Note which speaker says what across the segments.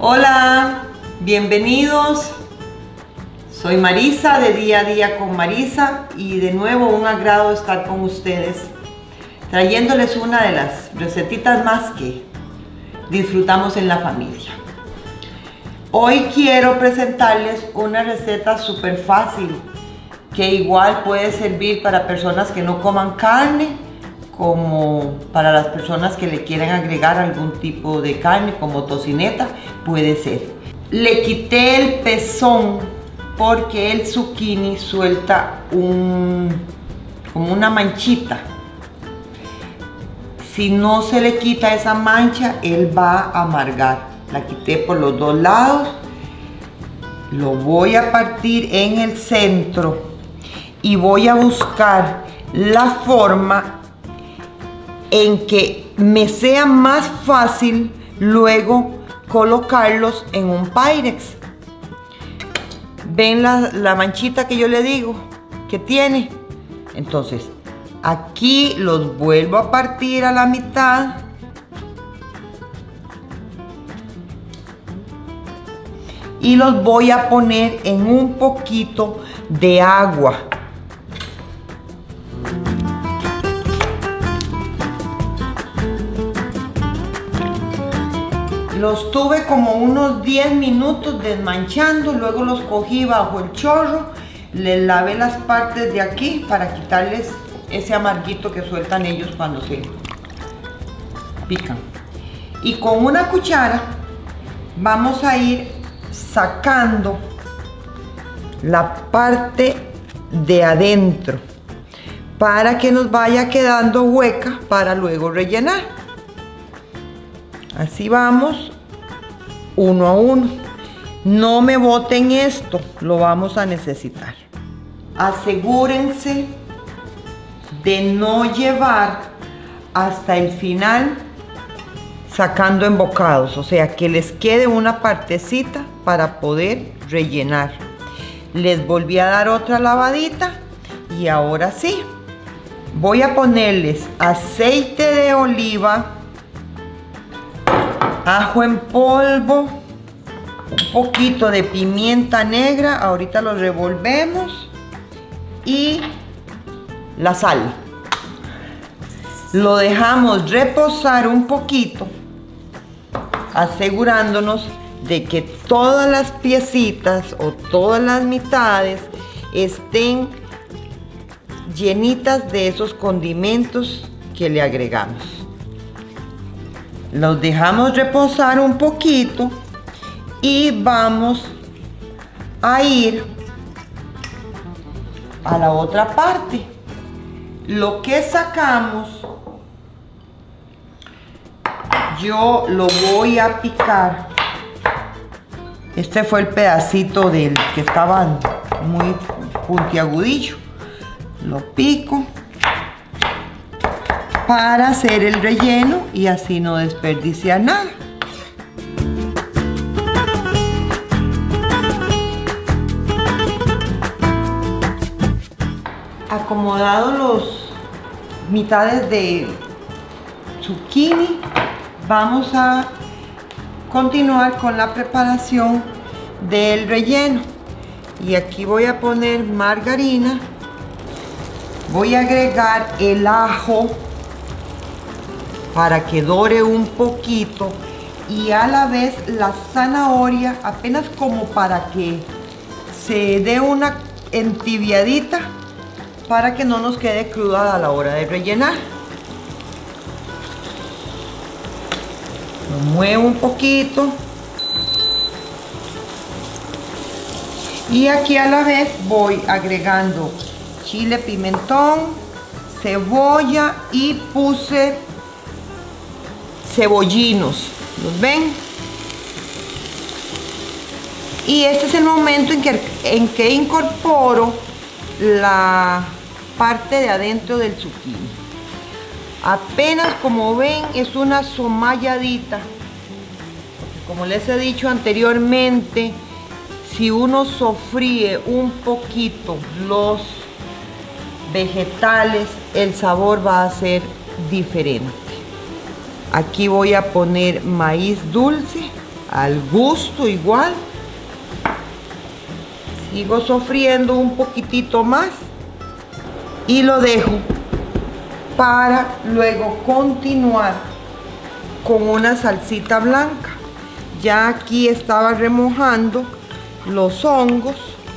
Speaker 1: Hola, bienvenidos. Soy Marisa de Día a Día con Marisa y de nuevo un agrado estar con ustedes trayéndoles una de las recetitas más que disfrutamos en la familia. Hoy quiero presentarles una receta súper fácil que igual puede servir para personas que no coman carne, como para las personas que le quieren agregar algún tipo de carne como tocineta, puede ser. Le quité el pezón porque el zucchini suelta como una manchita. Si no se le quita esa mancha, él va a amargar. La quité por los dos lados. Lo voy a partir en el centro y voy a buscar la forma en que me sea más fácil luego colocarlos en un Pyrex. ¿Ven la manchita que yo le digo que tiene? Entonces, aquí los vuelvo a partir a la mitad. Y los voy a poner en un poquito de agua. Los tuve como unos 10 minutos desmanchando, luego los cogí bajo el chorro, les lavé las partes de aquí para quitarles ese amarguito que sueltan ellos cuando se pican. Y con una cuchara vamos a ir sacando la parte de adentro para que nos vaya quedando hueca para luego rellenar. Así vamos, uno a uno. No me boten esto, lo vamos a necesitar. Asegúrense de no llevar hasta el final sacando embocados, o sea, que les quede una partecita para poder rellenar. Les volví a dar otra lavadita y ahora sí, voy a ponerles aceite de oliva, ajo en polvo, un poquito de pimienta negra, ahorita lo revolvemos, y la sal. Lo dejamos reposar un poquito, asegurándonos de que todas las piecitas o todas las mitades estén llenitas de esos condimentos que le agregamos. Los dejamos reposar un poquito y vamos a ir a la otra parte. Lo que sacamos, yo lo voy a picar. Este fue el pedacito del que estaba muy puntiagudillo. Lo pico para hacer el relleno y así no desperdiciar nada. Acomodados los mitades de zucchini, vamos a continuar con la preparación del relleno. Y aquí voy a poner margarina, voy a agregar el ajo para que dore un poquito y a la vez la zanahoria, apenas como para que se dé una entibiadita para que no nos quede cruda a la hora de rellenar. Lo muevo un poquito y aquí a la vez voy agregando chile pimentón, cebolla y puse cebollinos, ¿los ven? Y este es el momento en que incorporo la parte de adentro del zucchini. Apenas, como ven, es una somalladita. Como les he dicho anteriormente, si uno sofríe un poquito los vegetales, el sabor va a ser diferente. Aquí voy a poner maíz dulce al gusto igual. Sigo sofriendo un poquitito más y lo dejo para luego continuar con una salsita blanca. Ya aquí estaba remojando los hongos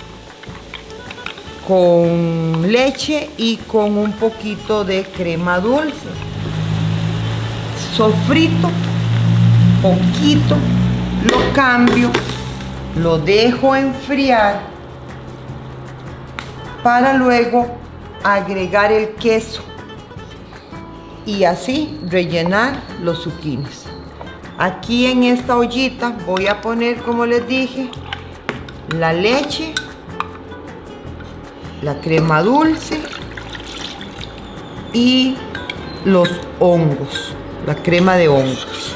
Speaker 1: con leche y con un poquito de crema dulce. Sofrito poquito, lo cambio, lo dejo enfriar para luego agregar el queso y así rellenar los zucchinis. Aquí en esta ollita voy a poner, como les dije, la leche, la crema dulce y los hongos, la crema de hongos.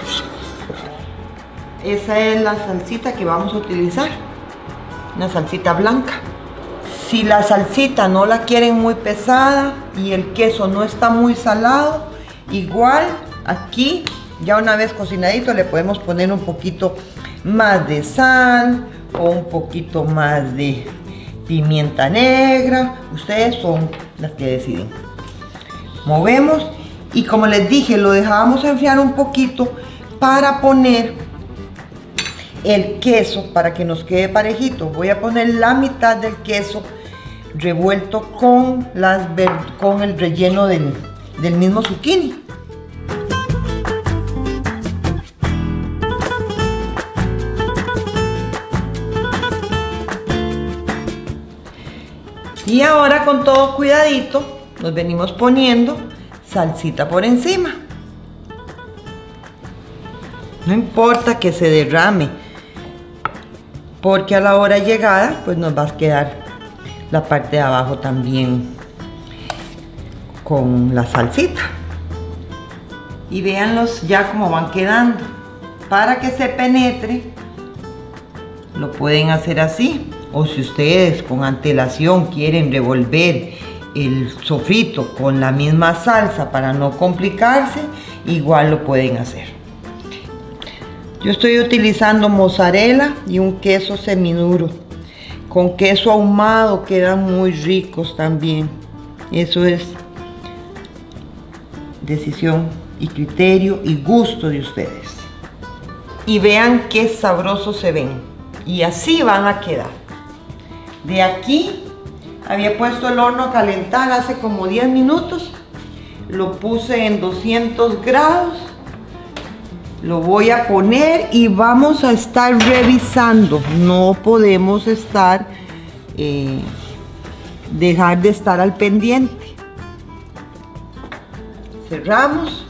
Speaker 1: Esa es la salsita que vamos a utilizar, una salsita blanca. Si la salsita no la quieren muy pesada y el queso no está muy salado, igual aquí ya una vez cocinadito le podemos poner un poquito más de sal o un poquito más de pimienta negra. Ustedes son las que deciden. Movemos y, como les dije, lo dejábamos enfriar un poquito para poner el queso, para que nos quede parejito. Voy a poner la mitad del queso revuelto con el relleno del mismo zucchini. Y ahora, con todo cuidadito, nos venimos poniendo salsita por encima. No importa que se derrame, porque a la hora llegada pues nos va a quedar la parte de abajo también con la salsita. Y véanlos ya como van quedando. Para que se penetre, lo pueden hacer así. O si ustedes con antelación quieren revolver el sofrito con la misma salsa para no complicarse, igual lo pueden hacer. Yo estoy utilizando mozzarella y un queso semiduro. Con queso ahumado quedan muy ricos también. Eso es decisión y criterio y gusto de ustedes. Y vean qué sabrosos se ven. Y así van a quedar. De aquí había puesto el horno a calentar hace como 10 minutos. Lo puse en 200 grados. Lo voy a poner y vamos a estar revisando. No podemos dejar de estar al pendiente. Cerramos.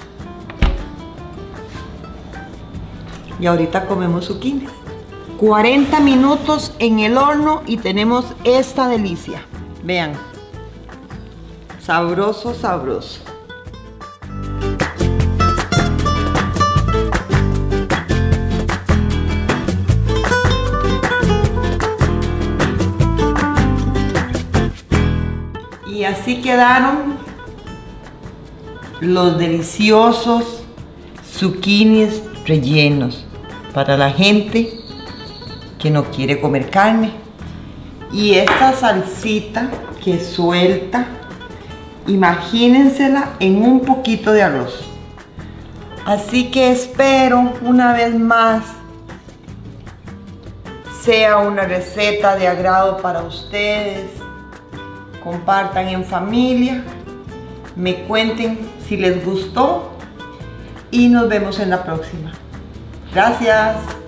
Speaker 1: Y ahorita comemos zucchinis. 40 minutos en el horno y tenemos esta delicia. Vean. Sabroso, sabroso. Y así quedaron los deliciosos zucchinis rellenos para la gente que no quiere comer carne. Y esta salsita que suelta, imagínensela en un poquito de arroz. Así que espero una vez más sea una receta de agrado para ustedes. Compartan en familia, me cuenten si les gustó y nos vemos en la próxima. Gracias.